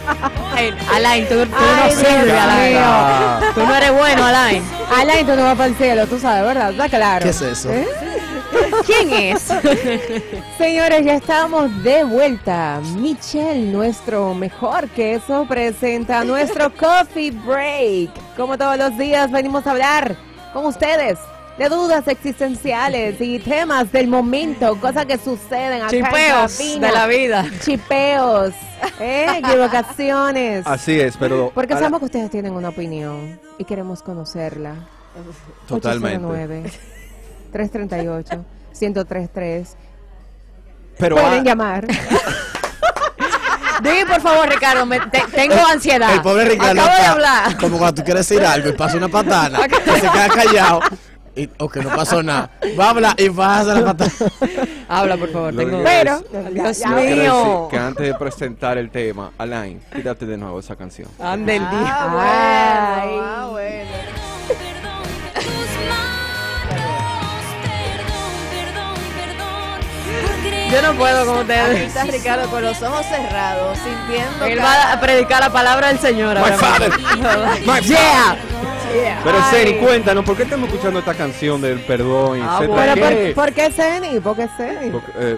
Alain, tú no sirves, Alain. Tú no eres bueno, Alain. Alain, tú no vas para el cielo, tú sabes, ¿verdad? Está claro. ¿Qué es eso? ¿Quién es? Señores, ya estamos de vuelta. Michelle, nuestro mejor queso, presenta nuestro Coffee Break. Como todos los días, venimos a hablar con ustedes de dudas existenciales y temas del momento, cosas que suceden acá Chipeos en cabina. de la vida. Chipeos, equivocaciones. Así es, pero... Porque sabemos que ustedes tienen una opinión y queremos conocerla. Totalmente. 809-338-1033. Pero Pueden llamar. Dime, por favor, Ricardo, tengo ansiedad. El pobre Ricardo Acabo de está hablar. como cuando tú quieres decir algo y pasa una patana y se queda callado. O que no pasó nada. Va a hablar y vas a hacer la patana. Habla, por favor. Lo Tengo... que Pero, Dios quiero decir mío. que antes de presentar el tema, Alain, tírate de nuevo esa canción. Ande el día. Bueno. Yo no puedo con Aquí ustedes. está Ricardo con los ojos cerrados, sintiendo Él va a predicar la palabra del Señor. My ahora father. mismo. My Yeah. Pero Ay. Zeni, cuéntanos, ¿por qué estamos escuchando esta canción del perdón, Ah, etcétera? bueno. Pero ¿Qué? ¿por qué Zeni? ¿Por qué Zeni? Porque,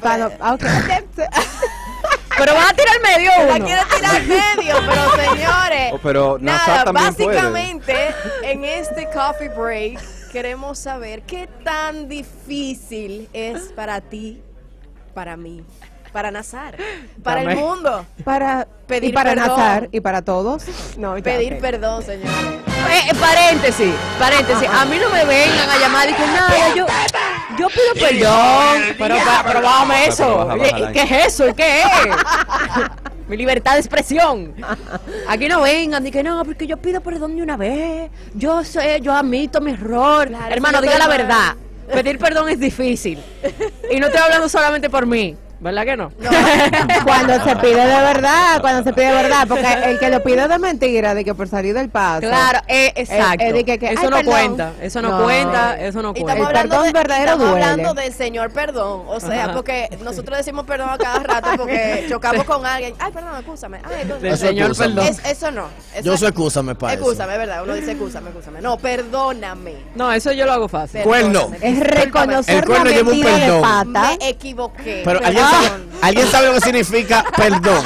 Pero vas a tirar medio La uno. quiere tirar medio, pero señores. pero Nazar Nada, también puede. básicamente en este coffee break queremos saber qué tan difícil es para ti, para mí, para Nazar, para el mundo Para Pedir y para perdón. Nazar y para todos. No, ya, pedir ok. perdón, señores. Paréntesis. A mí no me vengan a llamar y que nada, yo pido perdón. Pero bájame eso. Baja, ¿Qué es eso? ¿Y qué es? Mi libertad de expresión. Aquí no vengan, que no, porque yo pido perdón de una vez. Yo sé, yo admito mi error. Claro, Hermano, sí, yo diga la estoy mal. verdad. Pedir perdón es difícil. Y no estoy hablando solamente por mí. ¿Verdad que no? Cuando se pide de verdad, porque el que lo pide de mentira, de que por salir del paso. Claro, exacto. de que, eso ay, no perdón. cuenta, eso no cuenta, eso no Y cuenta. estamos El hablando, perdón verdadero estamos duele. hablando del señor perdón, o sea, Ajá. porque nosotros decimos perdón a cada rato porque chocamos con alguien. Ay, perdón, excúsame. Ay, Del Eso señor excúsame. perdón. Eso no. Yo soy excúsame para eso. Excúsame, ¿verdad? Uno dice excúsame. No, perdóname. No, eso yo lo hago fácil. Cuerno. Perdóname. Es El reconocer la cuerno lleva un mentira de perdón. pata. Me equivoqué. Pero perdón. ¿alguien sabe lo que significa perdón?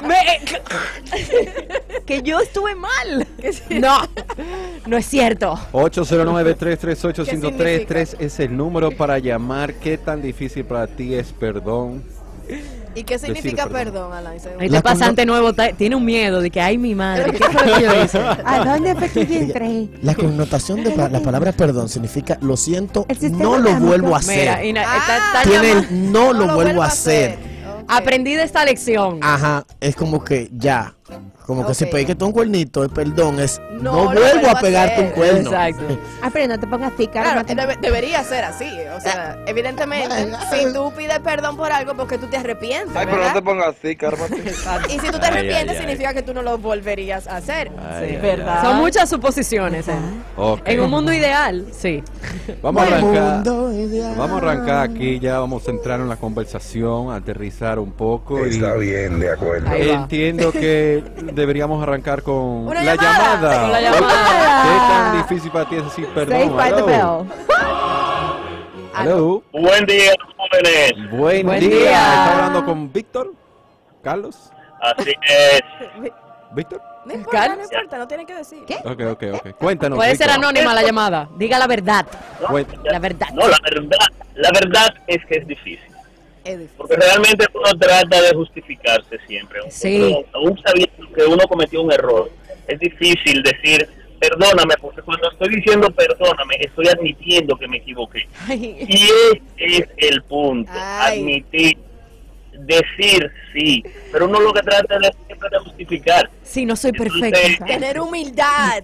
Que yo estuve mal. No, no es cierto. 809-338-1033 es el número para llamar. ¿Qué tan difícil para ti es perdón? ¿Y qué significa perdón. perdón, Alain? Según- Este pasante nuevo tiene un miedo de que, ay, mi madre, ¿qué fue lo que yo hice? ¿A dónde fue que yo entré? La connotación de la palabra perdón significa lo siento, El sistema no lo orgánico. vuelvo a Mira, hacer. Ah, Tiene llamando- el no lo vuelvo a hacer. Ok. Aprendí de esta lección. Ajá, es como que ya. Como que si Ok. pegué un cuernito, el perdón es No no lo vuelvo vuelvo a a pegarte un hacer. cuerno. Exacto. Ah, pero no te pongas así, Claro, cálmate. debería ser así. O sea, evidentemente, si tú pides perdón por algo porque tú te arrepientes, Ay, pero no ¿verdad? te pongas así, cármate. Y si tú te arrepientes, significa que tú no lo volverías a hacer. Ay, ay, ¿verdad? Son muchas suposiciones. Ok. En un mundo ideal, sí. Vamos a arrancar. Mundo ideal. Vamos a arrancar aquí, ya vamos a entrar en la conversación, aterrizar un poco. Está bien, de acuerdo. Ahí va. Entiendo que deberíamos arrancar con Una la llamada. llamada. Con la llamada. ¿Qué tan difícil para ti es decir Saved perdón? by the Hello. bell. Hello. Buen día, jóvenes. Buen Buen día. día. ¿Está hablando con Víctor? ¿Carlos? Así es. ¿Víctor? No importa, no importa, no tienen que decir. ¿Qué? Ok. Cuéntanos. Puede ser Víctor. anónima la llamada. Diga la verdad. La verdad. No, la verdad es que es difícil. Es difícil. Porque realmente uno trata de justificarse siempre. Sí. Aún sabiendo que uno cometió un error, es difícil decir perdóname, porque cuando estoy diciendo perdóname, estoy admitiendo que me equivoqué. Ay. Y ese es el punto, Ay. admitir, decir sí, pero uno lo que trata es siempre de justificar. Sí, no soy Entonces, perfecta. Tener humildad.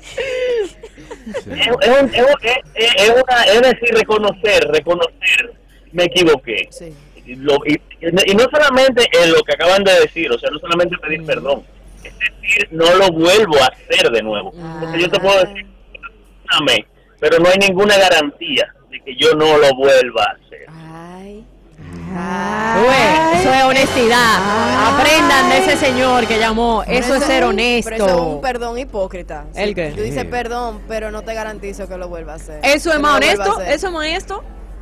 Es decir, reconocer, me equivoqué. Sí. Y no solamente en lo que acaban de decir, o sea, no solamente pedir perdón, es decir, no lo vuelvo a hacer de nuevo. Porque yo te puedo decir, perdóname, pero no hay ninguna garantía de que yo no lo vuelva a hacer. Ay. Ué, Eso es honestidad. Aprendan de ese señor que llamó. Eso es ser honesto. Pero eso es un perdón hipócrita. ¿El qué? Tú dices perdón, pero no te garantizo que lo vuelva a hacer. Eso es Que más no lo vuelva a honesto. hacer. Eso es más honesto.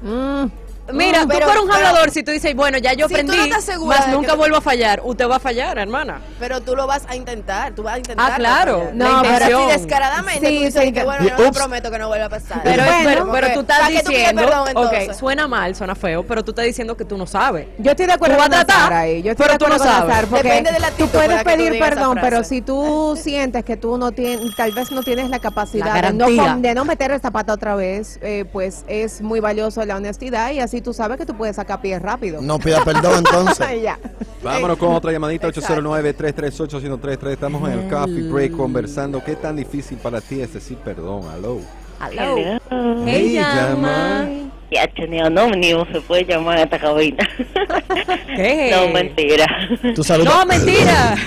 Mira, tú pero- fueras un pero- hablador si tú dices, bueno, ya yo Si tú no aprendí, estás segura más de nunca que- vuelvo a fallar. Usted va a fallar, hermana. Pero tú lo vas a intentar. Tú vas a intentar. Ah, claro. fallar. La No, pero Pero intención. si descaradamente Sí, tú dices sí, que que- bueno, yo no Ups. prometo que no vuelva a pasar. Pero, Bueno, pero tú estás ¿para qué tú pides diciendo, perdón, ok, entonces? suena mal, suena feo, pero tú estás diciendo que tú no sabes. Yo estoy de acuerdo Tú vas con a tratar, Nazar ahí. Yo estoy pero de tú no acuerdo con sabes. Nazar, porque Depende de la tú actitud puedes con la que tú pedir digas esa perdón, frase. pero si tú sientes que tú no tienes, tal vez no tienes la capacidad La de no, garantía. de no meter esa pata otra vez, pues es muy valioso la honestidad y así tú sabes que tú puedes sacar pies rápido. No pida perdón entonces. Ya. Vámonos con otra llamadita, Exacto. 809-338-1033. Estamos en el Coffee Break conversando. ¿Qué tan difícil para ti es decir perdón? Aló. Hello. Hey, Hey, llama. Ya, Cheneo, no, ni se puede llamar a esta cabina. ¿Qué? No, mentira. Tu salud. No, mentira.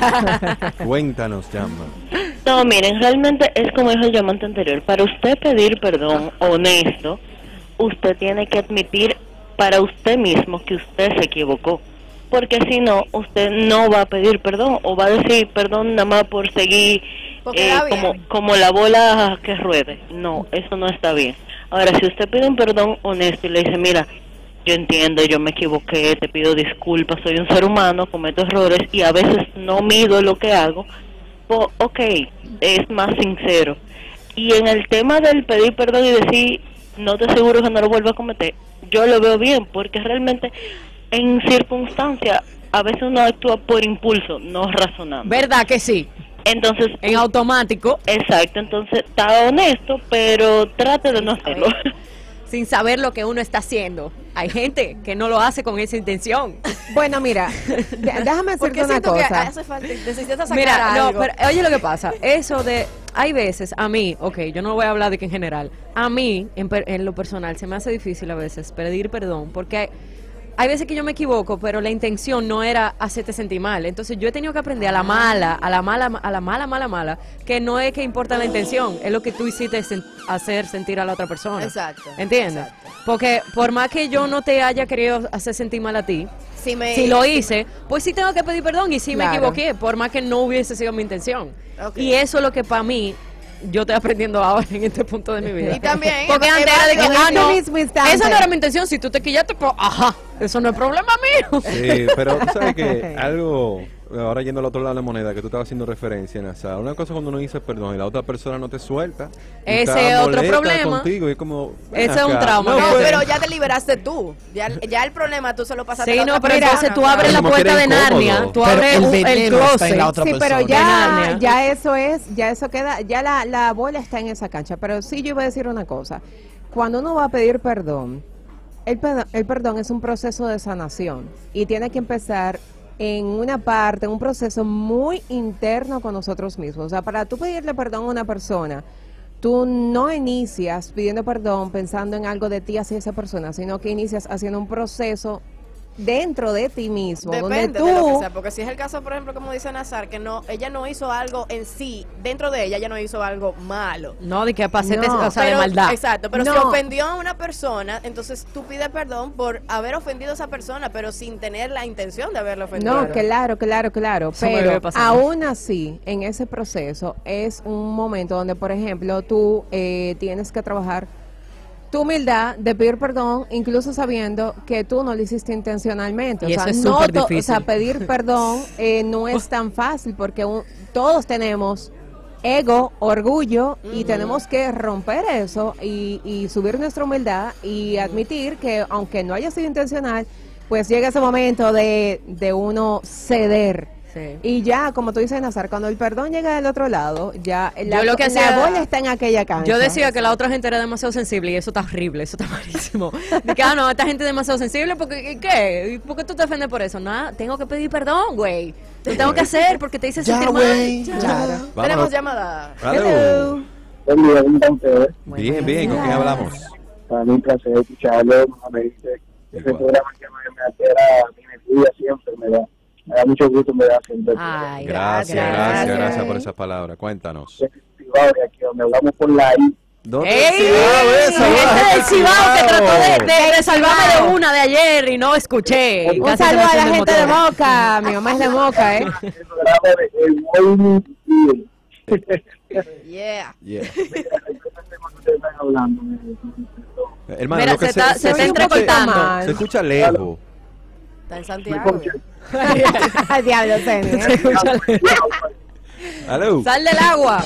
Cuéntanos, llama. No, miren, realmente es como dijo el llamante anterior. Para usted pedir perdón honesto, usted tiene que admitir para usted mismo que usted se equivocó. Porque si no, usted no va a pedir perdón o va a decir perdón nada más por seguir Porque da bien. como la bola que ruede. No, eso no está bien. Ahora, si usted pide un perdón honesto y le dice, mira, yo entiendo, yo me equivoqué, te pido disculpas, soy un ser humano, cometo errores y a veces no mido lo que hago, pues, ok, es más sincero. Y en el tema del pedir perdón y decir, no te aseguro que no lo vuelva a cometer, yo lo veo bien, porque realmente en circunstancias a veces uno actúa por impulso, no razonando. ¿Verdad que sí? Entonces, En automático, exacto, entonces está honesto, pero trate de no hacerlo. sin saber lo que uno está haciendo. Hay gente que no lo hace con esa intención. Bueno, mira, déjame Porque decirte una siento que cosa. hace falta, necesitas sacar Mira, no, algo. pero oye lo que pasa, eso de, hay veces, a mí, ok, yo no voy a hablar de que en general, a mí, en lo personal, se me hace difícil a veces pedir perdón, porque hay veces que yo me equivoco, pero la intención no era hacerte sentir mal. Entonces yo he tenido que aprender a la mala, que no es que importa la intención, es lo que tú hiciste hacer sentir a la otra persona. Exacto. ¿Entiendes? Exacto. Porque por más que yo no te haya querido hacer sentir mal a ti, si lo hice, pues sí tengo que pedir perdón y sí me Claro. equivoqué, por más que no hubiese sido mi intención. Ok. Y eso es lo que para mí, yo estoy aprendiendo ahora en este punto de mi vida. Y también, Porque es antes era de que, válido ah, no, en ese mismo instante. esa no era mi intención, si tú te quillaste, pues, ajá, eso no es problema mío. Sí, pero tú sabes que algo, ahora yendo al otro lado de la moneda, que tú estabas haciendo referencia, Nazar, una cosa cuando uno dice perdón y la otra persona no te suelta. y Ese está es otro molesta problema. Contigo, y es como, ven Ese es un acá. trauma. No, Fíjate. pero ya te liberaste tú. Ya el problema tú se lo pasaste Sí, a la no, otra pero persona. entonces tú abres la Como que puerta era de incómodo. Narnia, tú Pero abres el el veneno está en la closet. otra Sí, pero persona. De Narnia. ya eso es, ya eso queda, ya la bola está en esa cancha. Pero sí yo iba a decir una cosa. Cuando uno va a pedir perdón, el perdón es un proceso de sanación y tiene que empezar en una parte, en un proceso muy interno con nosotros mismos. O sea, para tú pedirle perdón a una persona, tú no inicias pidiendo perdón pensando en algo de ti hacia esa persona, sino que inicias haciendo un proceso dentro de ti mismo, Depende donde de lo que tú sea, porque si es el caso, por ejemplo, como dice Nazar, que no, ella no hizo algo en sí, dentro de ella no hizo algo malo. No, de que pasé No, o sea, de maldad. Exacto, pero si No. ofendió a una persona, entonces tú pides perdón por haber ofendido a esa persona, pero sin tener la intención de haberla ofendido. no, claro. Eso me Pero debe pasar. aún así, en ese proceso, es un momento donde, por ejemplo, tú tienes que trabajar tu humildad de pedir perdón, incluso sabiendo que tú no lo hiciste intencionalmente. Y o sea, eso es no súper to- difícil. O sea, pedir perdón no es tan fácil porque todos tenemos ego, orgullo y tenemos que romper eso y subir nuestra humildad y admitir que aunque no haya sido intencional, pues llega ese momento de uno ceder. Sí. Y ya, como tú dices, Nazar, cuando el perdón llega del otro lado, ya Yo lo que la hacía- bola está en aquella cancha. Yo decía que la otra gente era demasiado sensible y eso está horrible, eso está malísimo. De que, no, esta gente es demasiado sensible, porque ¿qué? ¿Por qué tú te ofendes por eso? Nada, tengo que pedir perdón, güey. Lo tengo que hacer porque te hice Ya, sentir güey. mal. Ya. Tenemos Vámonos. llamada. Aló. Hello. Buen día, ¿cómo están ustedes? Bien, bien, ¿con quién hablamos? Para mí un placer escucharlo, como me dice, ese Igual. programa que me altera mi energía siempre, me da mucho gusto, me da siempre. Ay, Gracias por esa palabra. Cuéntanos. Aquí donde hablamos por la I, ¿Dónde? ¡Ey! Esa, Gente del Cibao que trató de salvarme de Cibao. una de ayer y no escuché. Un Casi se saludo me a la enciende el gente de motor. Moca. Mi mamá es de Moca, ¿eh? El programa de El Morning Deal. Yeah. Yeah. El tema que ustedes están hablando. Hermano, Mira, lo que se está se oye un poco entrecortando. mal. se escucha lejos. Está en Santiago. Al diablo, Ceni, ¿eh? Aló. Sal del agua.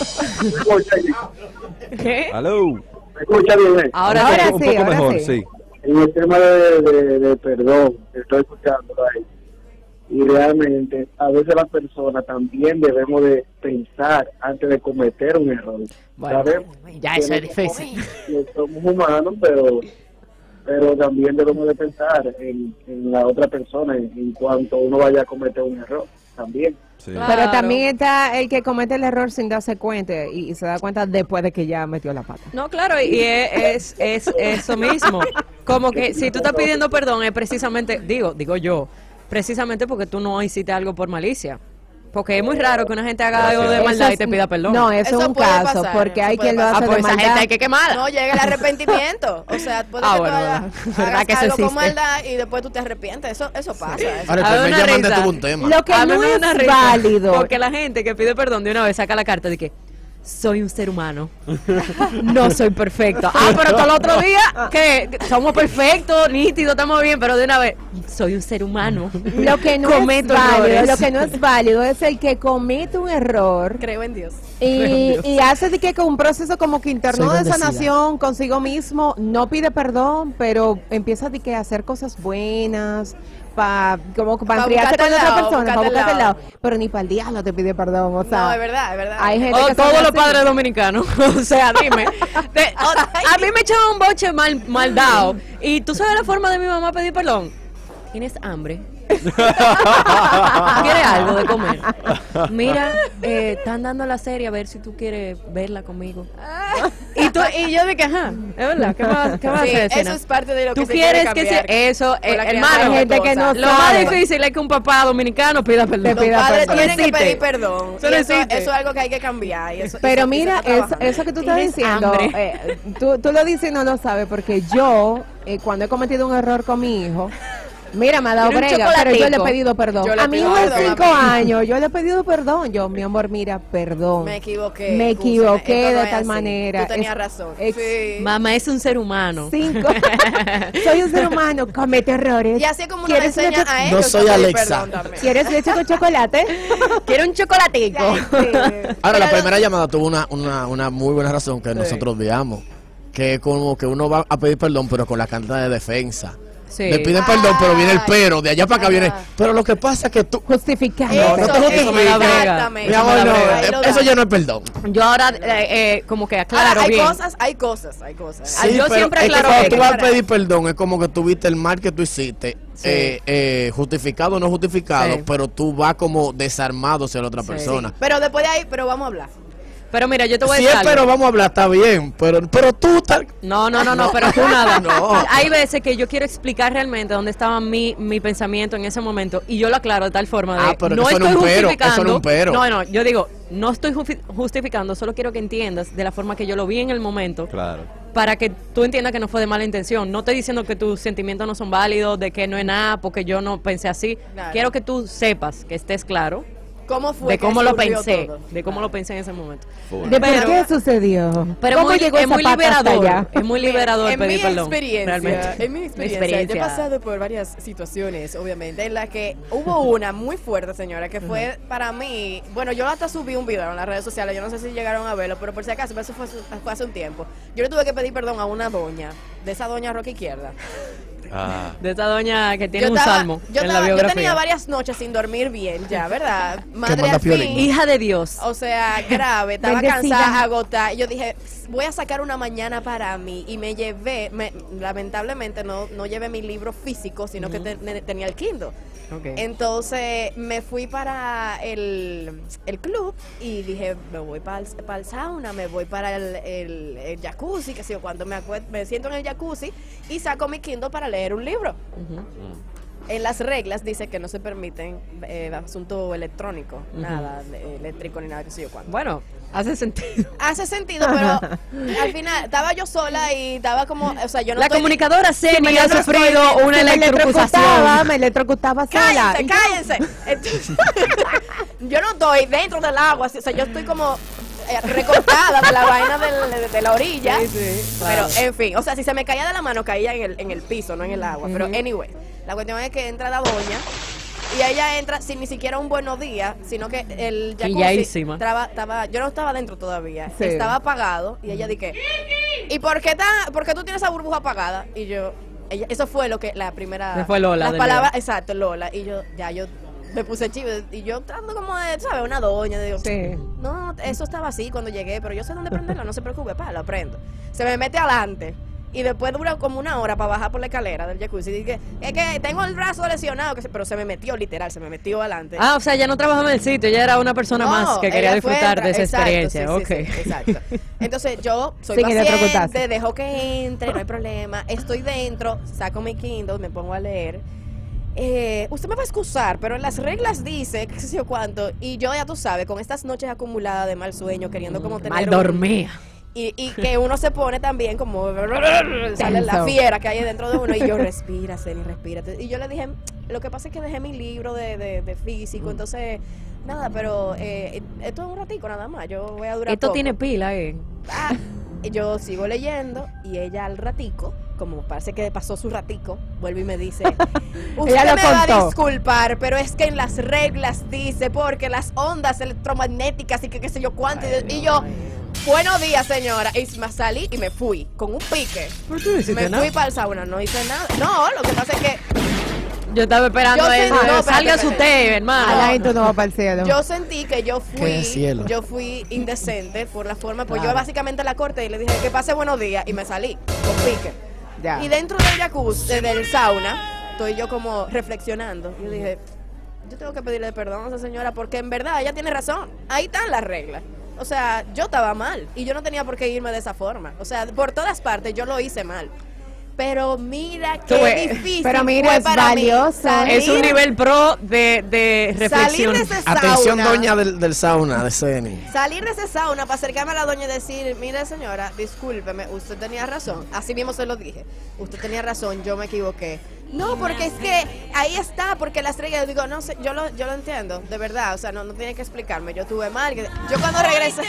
¿Qué? Aló. ¿Me escucha bien? Ahora Ahora un sí, poco ahora mejor, sí. sí. En el tema de perdón, estoy escuchando ahí. Y realmente, a veces las personas también debemos de pensar antes de cometer un error. Bueno, Sabemos ya que eso es no difícil. somos humanos, pero también debemos de pensar en la otra persona en cuanto uno vaya a cometer un error también. Sí. Claro. Pero también está el que comete el error sin darse cuenta y se da cuenta después de que ya metió la pata. No, claro, y es eso mismo. Como que si tú estás pidiendo perdón es precisamente, digo yo, precisamente porque tú no hiciste algo por malicia. Porque es muy raro que una gente haga algo de Eso maldad y es- te pida perdón. No, eso es Eso un puede caso, pasar, porque eso hay puede quien lo pasar. hace pues de esa maldad. gente hay que quemarla. No llega el arrepentimiento. O sea, puede que bueno, tú verdad. Verdad hagas que eso algo con existe. maldad y después tú te arrepientes. Eso pasa. eso. Ahora, A ver, el una primer llamante risa. tuvo un tema. Lo que A mí no me da es una risa, válido. Porque la gente que pide perdón de una vez saca la carta de que soy un ser humano. No soy perfecto. Pero todo el otro día que somos perfectos, nítidos, estamos bien, pero de una vez soy un ser humano. Lo que no Cometo es válido, errores. lo que no es válido es el que comete un error Creo en Dios. y hace de que con un proceso como que interno Soy de bendecida. sanación consigo mismo, no pide perdón, pero empieza de que a hacer cosas buenas, como para Pa' enfriarse buscarte con el otra lado, persona, para buscarte el buscarte el lado. lado. Pero ni para el diablo te pide perdón, o sea. No, es verdad, es verdad. Hay gente O que son todos los así. padres dominicanos. O sea, dime. A mí me echaban un boche mal dado. Y tú sabes la forma de mi mamá pedir perdón. ¿Tienes hambre? ¿Quieres algo de comer? Mira, están dando la serie a ver si tú quieres verla conmigo. Y yo dije, ajá, es verdad, ¿qué vas a Sí, hacer? eso Cena? es parte de lo que ¿Tú se quieres quiere que cambiar. sea eso? Con la crianza Hermano, Hay gente que no lo más sabe. difícil es que un papá dominicano pida perdón. Los pida padres perdón. tienen que existe. pedir perdón. Eso Y no eso existe. es algo que hay que cambiar. Y eso, Pero y mira, se está trabajando. eso que tú estás ¿Tienes diciendo, hambre? tú lo dices y no lo sabes, porque yo, cuando he cometido un error con mi hijo, mira, me ha dado ¿Quiere un brega, pero yo le he chocolatico? pedido perdón. Yo le A mi pido hijo de perdón, 5 a mí. años, yo le he pedido perdón. Yo, mi amor, mira, perdón. Me equivoqué. Me escúchame, equivoqué esto no de es tal así. manera. Tú tenías Es- razón. ex- Sí. Mamá es un ser humano. 5. Soy un ser humano, comete errores. Y así es como uno le ¿Quieres enseña leche- a No ellos soy a pedir Alexa. perdón también. ¿Quieres leche con chocolate? Quiero un chocolatico. Ahora, la Pero- primera llamada tuvo una muy buena razón que nosotros veamos. Que como que uno va a pedir perdón, pero con la carta de defensa. Sí. Le piden perdón, pero viene el Ay. pero. De allá para acá viene. Pero lo que pasa es que tú. Justificando. No, no te justifiques. me da brega. Exactamente. Mi amor, no. Ahí lo Eso da. ya no es perdón. Yo ahora como que aclaro Ahora, bien. hay cosas. Ah, yo pero siempre es que aclaro cuando eso. tú vas a pedir perdón, es como que tuviste el mal que tú hiciste, Sí. justificado o no justificado, Sí. pero tú vas como desarmado hacia la otra Sí. persona. Pero después de ahí, pero vamos a hablar. Pero mira, yo te voy a Si decir es, algo. pero vamos a hablar, está bien, pero tú estás... No, pero tú nada. No. Hay veces que yo quiero explicar realmente dónde estaba mi pensamiento en ese momento y yo lo aclaro de tal forma de pero no eso no estoy es un pero, justificando. eso no es un pero. No, yo digo, no estoy justificando, solo quiero que entiendas de la forma que yo lo vi en el momento. Claro. Para que tú entiendas que no fue de mala intención. No estoy diciendo que tus sentimientos no son válidos, de que no es nada, porque yo no pensé así. Claro. Quiero que tú sepas, que estés claro ¿Cómo fue de que cómo lo surgió pensé, todo? de cómo lo pensé en ese momento. ¿De por Pero- qué sucedió? Pero ¿Cómo muy, llegó es esa muy pata hasta liberador, allá? es muy liberador en pedir mi perdón. experiencia, realmente. en mi experiencia, yo he pasado por varias situaciones, obviamente, en las que hubo una muy fuerte, señora, que fue para mí, bueno, yo hasta subí un video en las redes sociales, yo no sé si llegaron a verlo, pero por si acaso, eso fue hace un tiempo. Yo le tuve que pedir perdón a una doña, de esa doña roca izquierda. Ah. De esa doña que tiene Yo un estaba- salmo yo en la estaba- yo biografía. tenía varias noches sin dormir bien ya, ¿verdad? Madre manda al Piolín. fin. Hija de Dios. O sea, grave, estaba Bendecida. cansada, agotada. Y yo dije, voy a sacar una mañana para mí. Y me llevé, lamentablemente no llevé mi libro físico, sino que tenía el Kindle. Okay. Entonces me fui para el club y dije, me voy para el sauna, me voy para el jacuzzi, que sé yo, cuando me siento en el jacuzzi y saco mi Kindle para leer un libro. Ujú. En las reglas dice que no se permiten asunto electrónico, nada eléctrico ni nada que sé yo cuánto. Bueno, hace sentido. Hace sentido, pero al final estaba yo sola y estaba como, o sea, yo no La estoy... comunicadora Seni ha sufrido una me electrocución. electrocutaba sola. ¡Cállense! Entonces, yo no estoy dentro del agua, o sea, yo estoy como recortada de la vaina de la orilla. Sí, Pero, claro. en fin, o sea, si se me caía de la mano, caía en el piso, no en el agua. Pero, anyway, la cuestión es que entra la doña y ella entra sin ni siquiera un buenos días, sino que el jacuzzi Quilladísima. yo no estaba dentro todavía, Sí. estaba apagado y ella dije, ¿y por qué tú tienes esa burbuja apagada? Y yo, eso fue lo que la primera... Se fue Lola Las de palabras, Leo. exacto, Lola. Y yo me puse chivo y yo tratando como de, ¿sabes? Una doña, digo, Sí. no, eso estaba así cuando llegué, pero yo sé dónde prenderlo, no se preocupe, lo prendo. Se me mete adelante y después dura como una hora para bajar por la escalera del jacuzzi. Y dije, es que tengo el brazo lesionado, pero se me metió literal, se me metió adelante. Ah, o sea, ya no trabajaba en el sitio, ya era una persona más que quería ella fue disfrutar de esa exacto, experiencia. sí, Ok. sí, exacto. Entonces yo soy Sin electrocutarse. paciente, dejo que entre, no hay problema. Estoy dentro, saco mi Kindle, me pongo a leer. Usted me va a excusar, pero en las reglas dice, qué sé yo cuánto, y yo ya tú sabes, con estas noches acumuladas de mal sueño, queriendo como tener Mal dormía. y que uno se pone también como sale la Tenso. fiera que hay dentro de uno y yo respira, Ceni, respira. Y yo le dije, lo que pasa es que dejé mi libro de físico, entonces nada, pero esto es un ratico nada más, yo voy a durar Esto poco. tiene pila, Yo sigo leyendo y ella al ratico, como parece que pasó su ratico, vuelve y me dice, usted Ella lo me va a contó. disculpar, pero es que en las reglas dice, porque las ondas electromagnéticas y que qué sé yo cuánto, y yo, buenos días señora, y me salí y me fui, con un pique, me fui para el sauna, no hice nada, no, lo que pasa es que Yo estaba esperando Yo a él. sé- no, Salga espérate, su té, hermano. Alain, tú no vas para el cielo. yo sentí que yo Qué cielo. fui indecente por la forma, pues yo Claro. básicamente la corté y le dije que pase buenos días y me salí con pique. Ya. Y dentro del jacuzzi, del sauna, estoy yo como reflexionando. Yo dije, yo tengo que pedirle perdón a esa señora porque en verdad ella tiene razón. Ahí están las reglas. O sea, yo estaba mal y yo no tenía por qué irme de esa forma. O sea, por todas partes yo lo hice mal. Pero mira Tú qué ves, difícil pero mira, fue es para mí valioso. salir- Es un nivel pro de reflexión. Salir de ese Atención, sauna. doña del sauna de Ceni. Salir de ese sauna para acercarme a la doña y decir, mire señora, discúlpeme, usted tenía razón. Así mismo se lo dije. Usted tenía razón, yo me equivoqué. No, porque es que ahí está, porque las reglas, digo, no sé, yo lo entiendo, de verdad, o sea, no tiene que explicarme, yo tuve mal. Yo cuando regresé,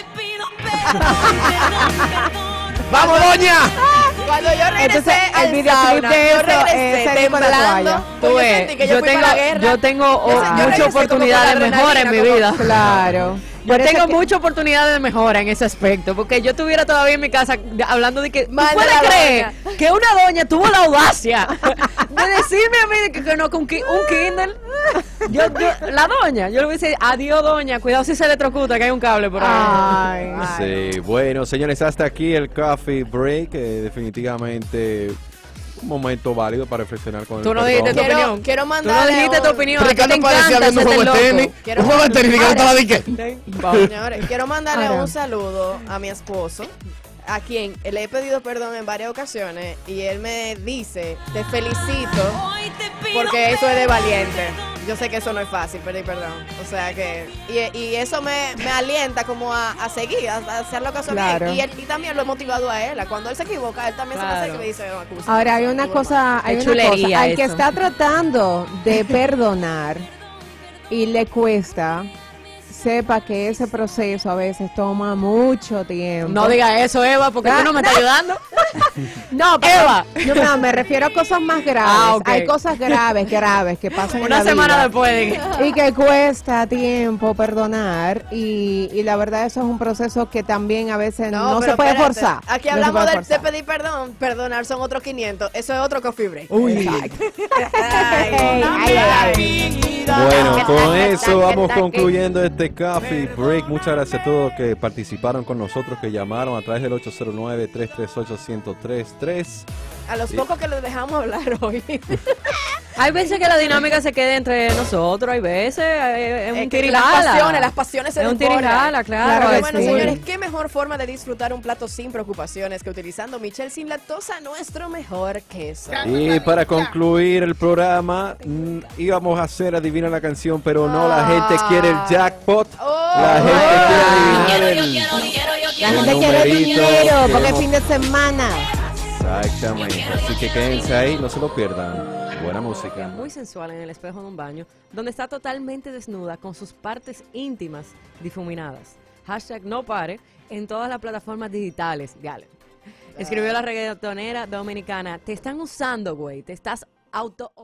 ¡Vamos, doña! cuando yo regresé Entonces, el al videoclip sauna, de yo eso regresé es salir con la temblando, toalla. pues Tú yo ves, sentí que yo fui para la guerra. yo tengo Yo regresé muchas como oportunidades con la mejores en mi adrenalina, vida. Claro. Yo Por eso tengo es que- muchas oportunidades de mejora en ese aspecto, porque yo estuviera todavía en mi casa hablando de que, ¿tú Mal de puedes la creer doña. que una doña tuvo la audacia de decirme a mí de que no, con un Kindle? La doña, yo le voy a decir, adiós doña, cuidado si se electrocuta, que hay un cable por ahí. Ay. Sí, bueno, señores, hasta aquí el Coffee Break. Definitivamente un momento válido para reflexionar con Tú el no perdón. dijiste tu opinión. Quiero Tú no mandarle dijiste tu un- opinión. A ti te Ricardo parecía encanta viendo un hacerte juego de loco. tenis. Quiero Un juego de tenis, Ricardo estaba de qué. Señores, quiero mandarle Ahora. un saludo a mi esposo, a quien le he pedido perdón en varias ocasiones y él me dice, te felicito porque eso es de valiente. Yo sé que eso no es fácil, pedir perdón. O sea que, y eso me alienta como a seguir, a hacer lo que hace Claro. bien. Y también lo he motivado a él. Cuando él se equivoca, él también se me acerca y me dice, "No, acusa". Ahora hay una cosa, hay Qué una chulería cosa, al que eso. está tratando de perdonar y le cuesta, sepa que ese proceso a veces toma mucho tiempo. No diga eso, Eva, porque tú no me estás ayudando. No, pero Eva. no, me refiero a cosas más graves. Ah, ok. Hay cosas graves que pasan en Una la semana vida. después de Y que cuesta tiempo perdonar y la verdad eso es un proceso que también a veces no pero se puede espérate. forzar. Aquí No se hablamos puede de forzar. pedir perdón. Perdonar son otros 500. Eso es otro coffee break. Exacto. Ay, Ay, ay, Bueno, con eso vamos concluyendo este Coffee Break. Muchas gracias a todos que participaron con nosotros, que llamaron a través del 809-338-1033. A los pocos que les dejamos hablar hoy. Hay veces que la dinámica se queda entre nosotros, hay veces es un Que tirijala. las pasiones se Es un desbordan. tirijala, claro. Claro que Bueno, sí. señores, qué mejor forma de disfrutar un plato sin preocupaciones que utilizando Michelle sin lactosa, nuestro mejor queso. Y para concluir el programa, íbamos a hacer adivina la canción, pero no, la gente quiere el jackpot. La gente quiere adivinar La gente quiere numerito dinero que porque es hemos- fin de semana. Exactamente, así que quédense ahí, no se lo pierdan. Buena música. Muy sensual en el espejo de un baño, donde está totalmente desnuda con sus partes íntimas difuminadas. Hashtag no pare en todas las plataformas digitales. Dale. Escribió la reggaetonera dominicana, te están usando, güey, te estás auto